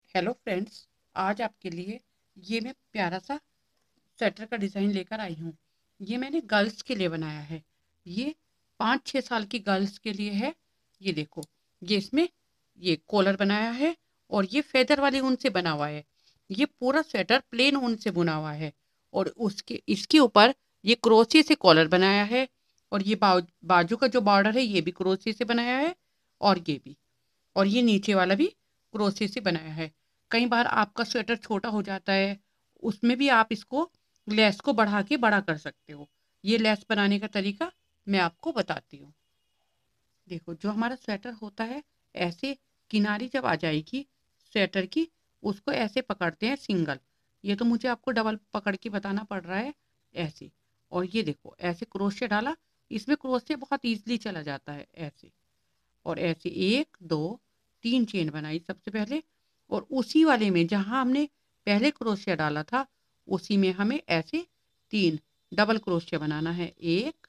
Hello friends, आज आपके लिए ये मैं प्यारा सा स्वेटर का डिज़ाइन लेकर आई हूँ। ये मैंने गर्ल्स के लिए बनाया है। ये 5-6 साल की गर्ल्स के लिए है। ये देखो, ये इसमें ये कॉलर बनाया है और ये फेदर वाली ऊन से बना हुआ है। ये पूरा स्वेटर प्लेन ऊन से बुना हुआ है और उसके इसके ऊपर ये क्रोशिया से कॉलर बनाया है और ये बाजू का जो बॉर्डर है ये भी क्रोशिया से बनाया है और ये भी, और ये नीचे वाला भी क्रोशे से बनाया है। कई बार आपका स्वेटर छोटा हो जाता है, उसमें भी आप इसको लेस को बढ़ा के बड़ा कर सकते हो। ये लेस बनाने का तरीका मैं आपको बताती हूँ। देखो, जो हमारा स्वेटर होता है, ऐसे किनारी जब आ जाएगी स्वेटर की, उसको ऐसे पकड़ते हैं सिंगल। ये तो मुझे आपको डबल पकड़ के बताना पड़ रहा है, ऐसे। और ये देखो, ऐसे क्रोशे डाला, इसमें क्रोशे बहुत ईजिली चला जाता है, ऐसे। और ऐसे 1 2 3 चेन बनाई सबसे पहले, और उसी वाले में जहां हमने पहले क्रोशिया डाला था, उसी में हमें ऐसे 3 डबल क्रोशिया बनाना है। 1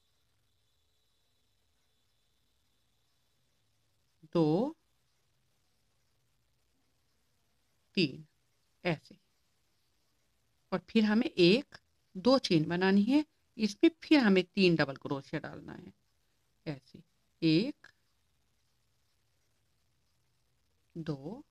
2 3, ऐसे। और फिर हमें 1 2 चेन बनानी है, इसमें फिर हमें 3 डबल क्रोशिया डालना है, ऐसे। 1 2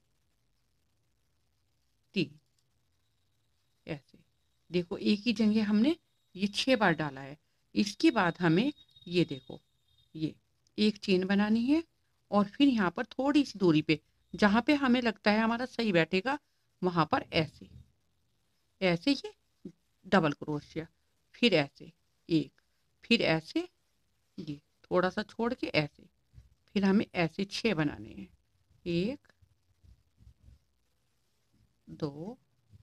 3, ऐसे। देखो, एक ही जगह हमने ये 6 बार डाला है। इसके बाद हमें ये देखो, ये एक चेन बनानी है और फिर यहाँ पर थोड़ी सी दूरी पे, जहाँ पे हमें लगता है हमारा सही बैठेगा, वहां पर ऐसे ऐसे ही डबल क्रोशिया, फिर ऐसे 1, फिर ऐसे, ये थोड़ा सा छोड़ के ऐसे, फिर हमें ऐसे 6 बनाने हैं। 1 2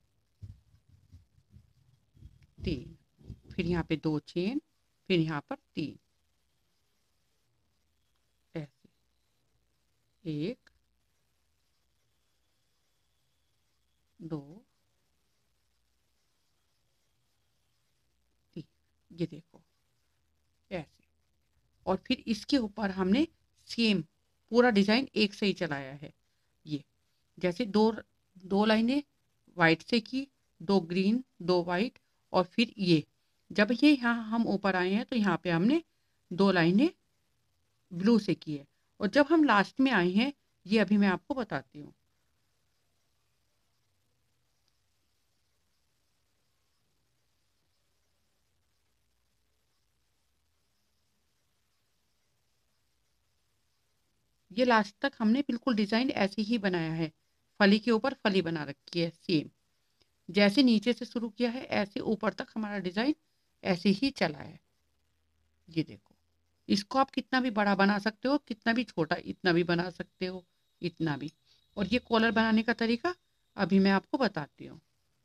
3, फिर यहाँ पे 2 चेन, फिर यहाँ पर 3, ऐसे। 1 2 3, ये देखो, ऐसे। और फिर इसके ऊपर हमने सेम पूरा डिजाइन एक से ही चलाया है। ये जैसे दो दो लाइनें वाइट से की, 2 ग्रीन 2 वाइट, और फिर ये जब ये यहाँ हम ऊपर आए हैं तो यहाँ पे हमने 2 लाइनें ब्लू से की है। और जब हम लास्ट में आए हैं, ये अभी मैं आपको बताती हूँ। ये लास्ट तक हमने बिल्कुल डिजाइन ऐसे ही बनाया है, फली के ऊपर फली बना रखी है सेम। जैसे नीचे से शुरू किया है, ऐसे ऊपर तक हमारा डिजाइन ऐसे ही चला है। ये देखो, इसको आप कितना भी बड़ा बना सकते हो, कितना भी छोटा, इतना भी बना सकते हो, इतना भी। और ये कॉलर बनाने का तरीका अभी मैं आपको बताती हूँ।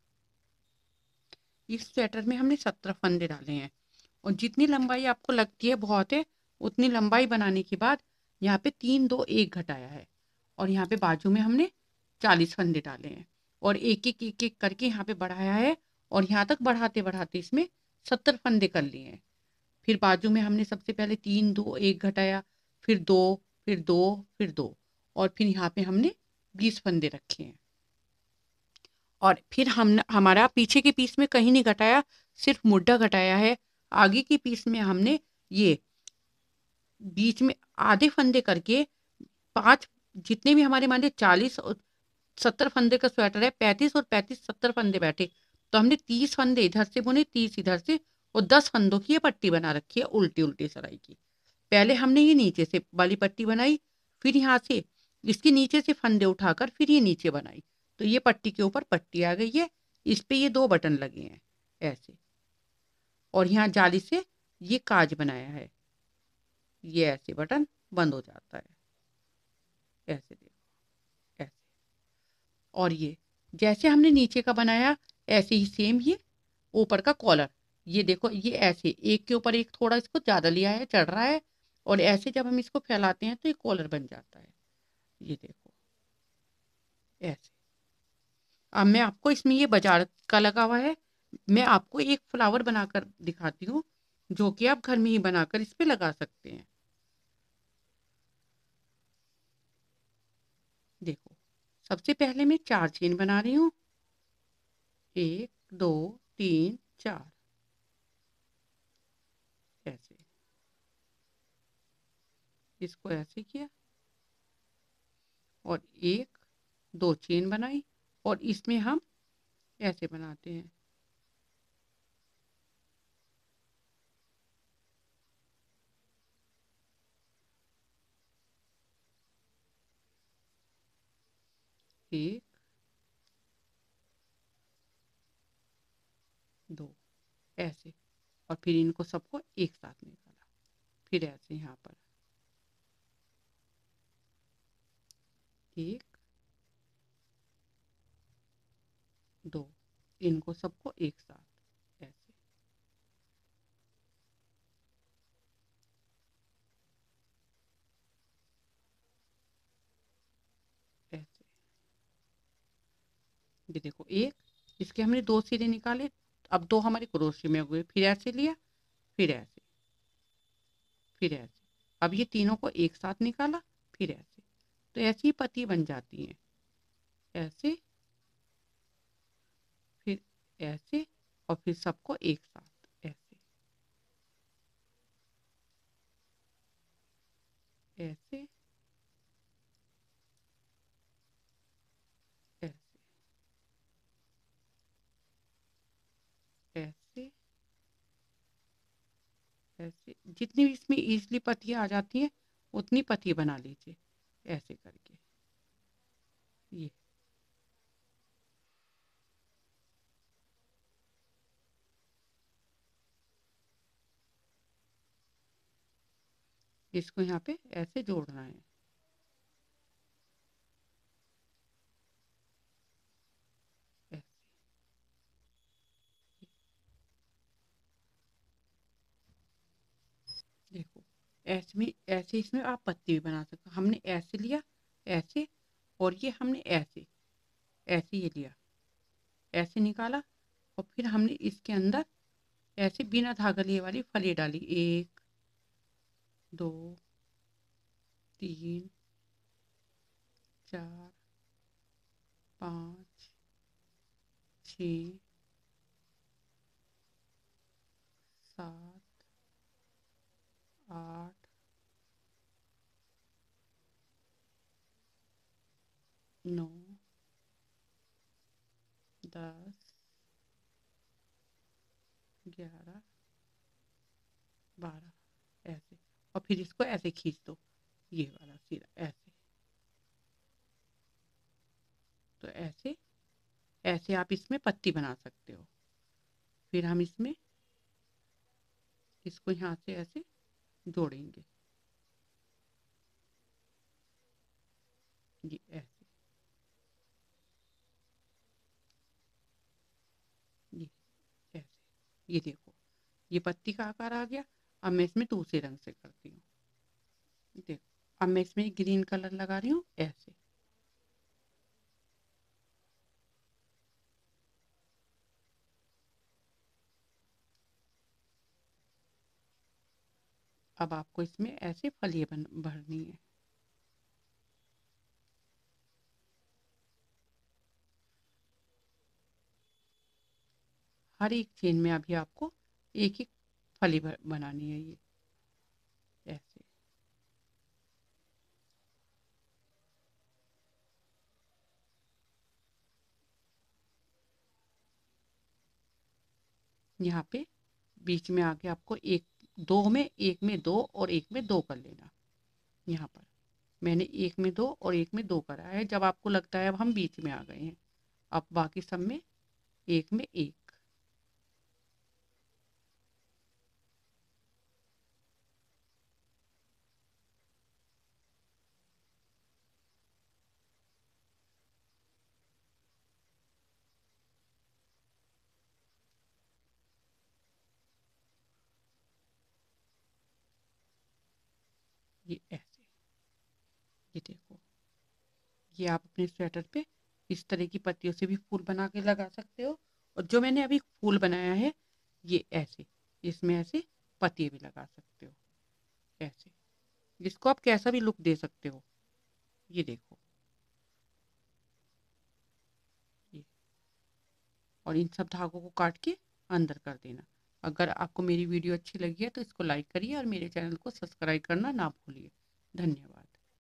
इस स्वेटर में हमने 17 फंदे डाले हैं और जितनी लंबाई आपको लगती है बहुत है, उतनी लंबाई बनाने के बाद यहाँ पे 3 2 1 घटाया है और यहाँ पे बाजू में हमने 40 फंदे डाले हैं और एक एक करके यहाँ पे बढ़ाया है और यहाँ तक बढ़ाते बढ़ाते इसमें 70 फंदे कर लिए हैं। फिर बाजू में हमने सबसे पहले 3 2 1 घटाया, फिर 2, फिर 2, फिर 2, और फिर यहाँ पे हमने 20 फंदे रखे हैं। और फिर हम हमारा पीछे के पीस में कहीं नहीं घटाया, सिर्फ मुड्ढा घटाया है। आगे की पीस में हमने ये बीच में आधे फंदे करके 5, जितने भी हमारे मान लीजिए 40 और 70 फंदे का स्वेटर है, 35 और 35 70 फंदे बैठे, तो हमने 30 फंदे इधर से बुने, 30 इधर से, और 10 फंदों की ये पट्टी बना रखी है उल्टी उल्टी सराई की। पहले हमने ये नीचे से वाली पट्टी बनाई, फिर यहाँ से इसके नीचे से फंदे उठाकर फिर ये नीचे बनाई, तो ये पट्टी के ऊपर पट्टी आ गई है। इस पे ये 2 बटन लगे हैं, ऐसे। और यहाँ जाली से ये काज बनाया है, ये ऐसे बटन बंद हो जाता है, ऐसे देखो, ऐसे। और ये जैसे हमने नीचे का बनाया, ऐसे ही सेम ये ऊपर का कॉलर, ये देखो, ये ऐसे एक के ऊपर एक थोड़ा इसको ज्यादा लिया है, चढ़ रहा है, और ऐसे जब हम इसको फैलाते हैं तो ये कॉलर बन जाता है। ये देखो, ऐसे। अब मैं आपको इसमें, ये बाजार का लगा हुआ है, मैं आपको एक फ्लावर बनाकर दिखाती हूँ, जो कि आप घर में ही बनाकर इस पे लगा सकते हैं। देखो, सबसे पहले मैं 4 चेन बना रही हूँ, 1 2 3 4 ऐसे, इसको ऐसे किया और 1 2 चेन बनाई और इसमें हम ऐसे बनाते हैं, एक 2 ऐसे, और फिर इनको सबको एक साथ निकाला, फिर ऐसे यहाँ पर 1 2, इनको सबको एक साथ ऐसे, ऐसे, ये देखो एक, इसके हमने 2 सिरे निकाले, अब 2 हमारे क्रोशे में हुए, फिर ऐसे लिया, फिर ऐसे, फिर ऐसे, अब ये तीनों को एक साथ निकाला, फिर ऐसे, तो ऐसी ही पत्ती बन जाती है, ऐसे, फिर ऐसे, और फिर सबको एक साथ ऐसे, ऐसे, ऐसे, ऐसे, ऐसे, जितनी भी इसमें इजली पत्तियां आ जाती हैं उतनी पत्ती बना लीजिए ऐसे करके, ये इसको यहाँ पे ऐसे जोड़ना है, ऐसे, देखो ऐसे में, ऐसे इसमें आप पत्ती भी बना सकते हो, हमने ऐसे लिया, ऐसे, और ये हमने ऐसे, ऐसे ये लिया, ऐसे निकाला, और फिर हमने इसके अंदर ऐसे बिना धागा लिए वाली फली डाली, 1 2 3 4 5 6 7 8 9 10 11 12 ऐसे, और फिर इसको ऐसे खींच दो, ये वाला सिरा ऐसे, तो ऐसे, ऐसे आप इसमें पत्ती बना सकते हो, फिर हम इसमें इसको यहाँ से ऐसे जोड़ेंगे, ये ऐसे, ये ऐसे, ये देखो ये पत्ती का आकार आ गया। अब मैं इसमें दूसरे रंग से करती हूँ, देखो अब मैं इसमें ग्रीन कलर लगा रही हूँ ऐसे, अब आपको इसमें ऐसे फलियां भरनी है, हर एक चेन में अभी आपको एक एक फली बनानी है, ये ऐसे, यहाँ पे बीच में आके आपको एक, दो में, एक में दो और एक में दो कर लेना, यहाँ पर मैंने एक में दो और एक में दो करा है, जब आपको लगता है अब हम बीच में आ गए हैं, अब बाकी सब में एक में एक, ये ऐसे, ये देखो, ये आप अपने स्वेटर पे इस तरह की पत्तियों से भी फूल बना के लगा सकते हो, और जो मैंने अभी फूल बनाया है ये ऐसे, इसमें ऐसे पत्ती भी लगा सकते हो ऐसे, जिसको आप कैसा भी लुक दे सकते हो, ये देखो और इन सब धागों को काट के अंदर कर देना। अगर आपको मेरी वीडियो अच्छी लगी है तो इसको लाइक करिए और मेरे चैनल को सब्सक्राइब करना ना भूलिए। धन्यवाद।